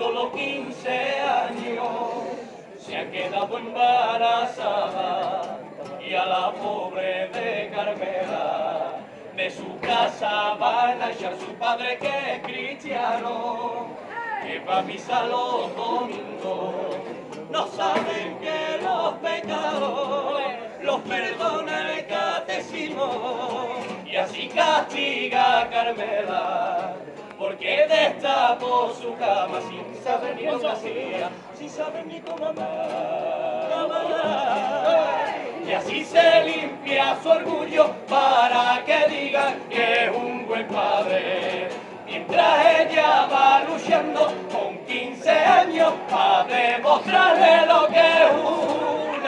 solo 15 años se ha quedado embarazada y a la pobre de Carmela de su casa van a echar su padre que es cristiano, que va a misa los domingos. No saben que los pecados los perdona el catecismo y así castiga a Carmela porque destapó su cama sin saber ni cómo hacía, sin saber ni cómo amar. Y así se limpia su orgullo para que digan que es un buen padre. Mientras ella va luchando con 15 años para demostrarle lo que es un